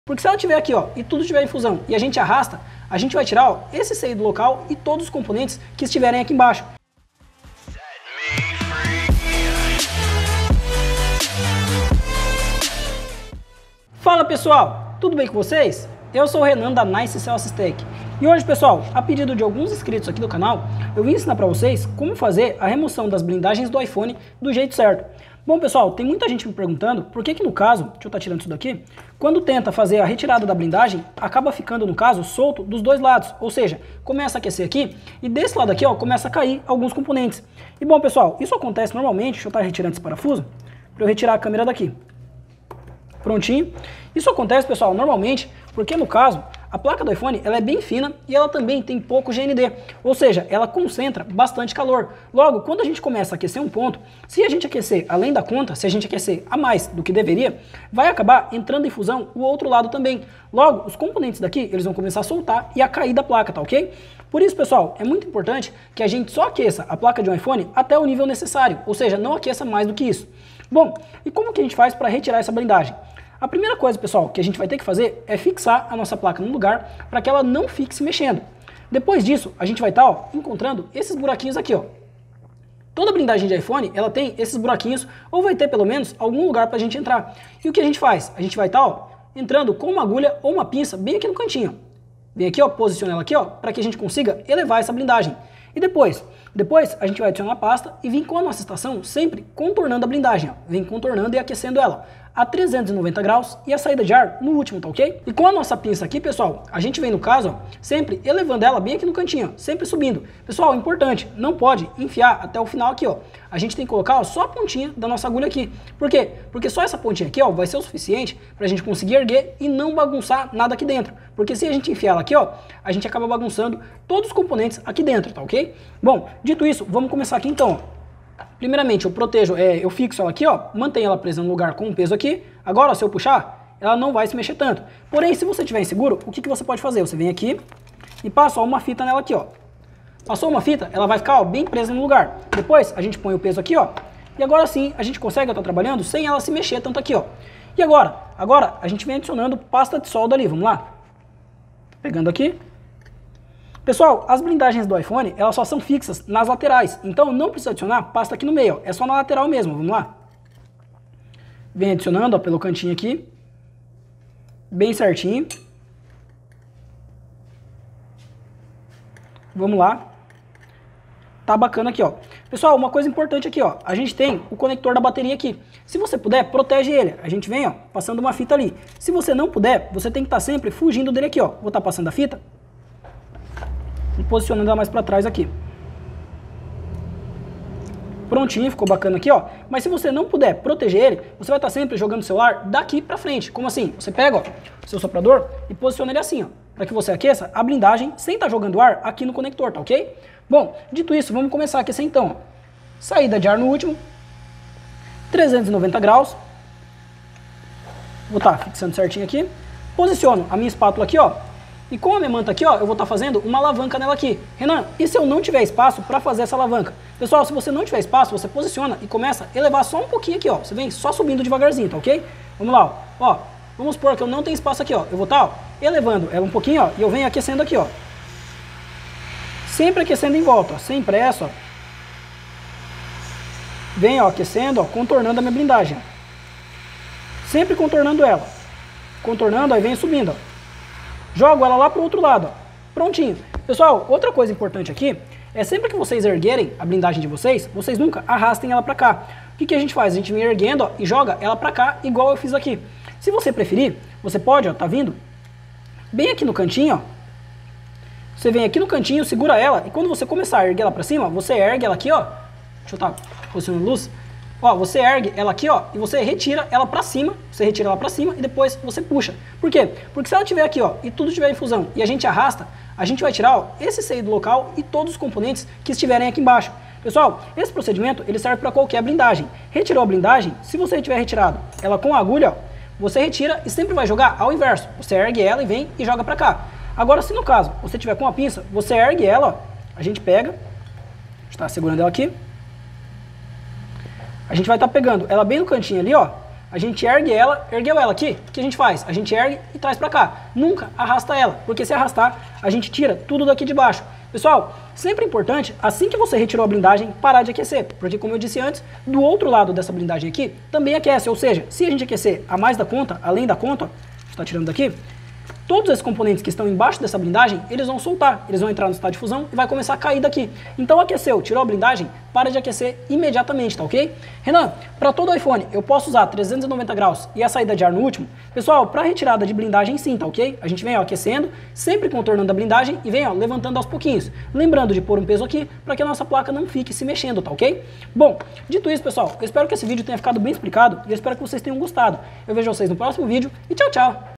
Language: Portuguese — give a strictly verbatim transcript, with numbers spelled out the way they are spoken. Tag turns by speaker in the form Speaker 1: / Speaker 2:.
Speaker 1: Porque se ela estiver aqui, ó, e tudo estiver em fusão e a gente arrasta, a gente vai tirar, ó, esse C I do local e todos os componentes que estiverem aqui embaixo. Fala pessoal, tudo bem com vocês? Eu sou o Renan da Nice Cell Assist e hoje, pessoal, a pedido de alguns inscritos aqui do canal, eu vim ensinar para vocês como fazer a remoção das blindagens do iPhone do jeito certo. Bom, pessoal, tem muita gente me perguntando por que que no caso, deixa eu estar tirando isso daqui, quando tenta fazer a retirada da blindagem, acaba ficando, no caso, solto dos dois lados, ou seja, começa a aquecer aqui e desse lado aqui, ó, começa a cair alguns componentes. E bom, pessoal, isso acontece normalmente, deixa eu estar retirando esse parafuso, para eu retirar a câmera daqui. Prontinho. Isso acontece, pessoal, normalmente porque no caso a placa do iPhone ela é bem fina e ela também tem pouco G N D, ou seja, ela concentra bastante calor. Logo, quando a gente começa a aquecer um ponto, se a gente aquecer além da conta, se a gente aquecer a mais do que deveria, vai acabar entrando em fusão o outro lado também. Logo, os componentes daqui eles vão começar a soltar e a cair da placa, tá ok? Por isso, pessoal, é muito importante que a gente só aqueça a placa de um iPhone até o nível necessário, ou seja, não aqueça mais do que isso. Bom, e como que a gente faz para retirar essa blindagem? A primeira coisa, pessoal, que a gente vai ter que fazer é fixar a nossa placa no lugar para que ela não fique se mexendo. Depois disso, a gente vai estar tá, encontrando esses buraquinhos aqui, ó. Toda blindagem de iPhone, ela tem esses buraquinhos, ou vai ter pelo menos algum lugar para a gente entrar. E o que a gente faz? A gente vai estar tá, entrando com uma agulha ou uma pinça bem aqui no cantinho. Bem aqui, ó, posiciona ela aqui, ó, para que a gente consiga elevar essa blindagem. E depois, depois a gente vai adicionar a pasta e vir com a nossa estação sempre contornando a blindagem, ó. Vem contornando e aquecendo ela a trezentos e noventa graus e a saída de ar no último, tá ok? E com a nossa pinça aqui, pessoal, a gente vem no caso, ó, sempre elevando ela bem aqui no cantinho, ó, sempre subindo. Pessoal, importante, não pode enfiar até o final aqui, ó. A gente tem que colocar, ó, só a pontinha da nossa agulha aqui. Por quê? Porque só essa pontinha aqui, ó, vai ser o suficiente pra gente conseguir erguer e não bagunçar nada aqui dentro. Porque se a gente enfiar ela aqui, ó, a gente acaba bagunçando todos os componentes aqui dentro, tá ok? Bom, dito isso, vamos começar aqui então, ó. Primeiramente, eu protejo, é, eu fixo ela aqui, ó, mantenho ela presa no lugar com um peso aqui. Agora, ó, se eu puxar, ela não vai se mexer tanto. Porém, se você estiver inseguro, o que que você pode fazer? Você vem aqui e passa, ó, uma fita nela aqui, ó. Passou uma fita, ela vai ficar, ó, bem presa no lugar. Depois, a gente põe o peso aqui, ó. E agora sim, a gente consegue estar trabalhando sem ela se mexer tanto aqui, ó. E agora? Agora, a gente vem adicionando pasta de solda ali, vamos lá. Pegando aqui. Pessoal, as blindagens do iPhone, elas só são fixas nas laterais, então não precisa adicionar pasta aqui no meio, ó, é só na lateral mesmo, vamos lá. Vem adicionando, ó, pelo cantinho aqui, bem certinho. Vamos lá. Tá bacana aqui, ó. Pessoal, uma coisa importante aqui, ó, a gente tem o conector da bateria aqui. Se você puder, protege ele. A gente vem, ó, passando uma fita ali. Se você não puder, você tem que estar sempre fugindo dele aqui, ó. Vou estar passando a fita e posicionando ela mais para trás aqui. Prontinho, ficou bacana aqui, ó. Mas se você não puder proteger ele, você vai estar sempre jogando o celular daqui para frente. Como assim? Você pega, ó, o seu soprador e posiciona ele assim, ó, para que você aqueça a blindagem sem estar jogando ar aqui no conector, tá ok? Bom, dito isso, vamos começar a aquecer então, ó. Saída de ar no último, trezentos e noventa graus. Vou estar fixando certinho aqui. Posiciono a minha espátula aqui, ó. E com a minha manta aqui, ó, eu vou estar fazendo uma alavanca nela aqui. Renan, e se eu não tiver espaço para fazer essa alavanca? Pessoal, se você não tiver espaço, você posiciona e começa a elevar só um pouquinho aqui, ó. Você vem só subindo devagarzinho, tá ok? Vamos lá, ó. Ó, vamos supor que eu não tenho espaço aqui, ó. Eu vou estar, ó, elevando ela um pouquinho, ó, e eu venho aquecendo aqui, ó. Sempre aquecendo em volta, ó, sem pressa, ó. Vem, ó, aquecendo, ó, contornando a minha blindagem, ó. Sempre contornando ela. Contornando, aí vem subindo, ó. Jogo ela lá pro outro lado, ó. Prontinho. Pessoal, outra coisa importante aqui é sempre que vocês erguerem a blindagem de vocês, vocês nunca arrastem ela pra cá. O que que a gente faz? A gente vem erguendo, ó, e joga ela pra cá, igual eu fiz aqui. Se você preferir, você pode, ó, tá vindo bem aqui no cantinho, ó. Você vem aqui no cantinho, segura ela, e quando você começar a erguer ela pra cima, você ergue ela aqui, ó. Deixa eu estar posicionando a luz. Ó, você ergue ela aqui, ó, e você retira ela pra cima, você retira ela pra cima e depois você puxa. Por quê? Porque se ela estiver aqui, ó, e tudo estiver em fusão e a gente arrasta, a gente vai tirar, ó, esse C I do local e todos os componentes que estiverem aqui embaixo. Pessoal, esse procedimento, ele serve para qualquer blindagem. Retirou a blindagem, se você tiver retirado ela com a agulha, ó, você retira e sempre vai jogar ao inverso. Você ergue ela e vem e joga pra cá. Agora, se no caso, você tiver com a pinça, você ergue ela, ó, a gente pega, está segurando ela aqui. A gente vai estar pegando ela bem no cantinho ali, ó, A gente ergue ela, ergueu ela aqui, o que a gente faz? A gente ergue e traz para cá. Nunca arrasta ela, porque se arrastar, a gente tira tudo daqui de baixo. Pessoal, sempre é importante, assim que você retirou a blindagem, parar de aquecer, porque como eu disse antes, do outro lado dessa blindagem aqui, também aquece, ou seja, se a gente aquecer a mais da conta, além da conta, ó, a gente está tirando daqui, todos esses componentes que estão embaixo dessa blindagem, eles vão soltar, eles vão entrar no estado de fusão e vai começar a cair daqui. Então aqueceu, tirou a blindagem, para de aquecer imediatamente, tá ok? Renan, para todo iPhone eu posso usar trezentos e noventa graus e a saída de ar no último? Pessoal, para retirada de blindagem sim, tá ok? A gente vem ó, aquecendo, sempre contornando a blindagem e vem ó, levantando aos pouquinhos. Lembrando de pôr um peso aqui para que a nossa placa não fique se mexendo, tá ok? Bom, dito isso pessoal, eu espero que esse vídeo tenha ficado bem explicado e eu espero que vocês tenham gostado. Eu vejo vocês no próximo vídeo e tchau, tchau!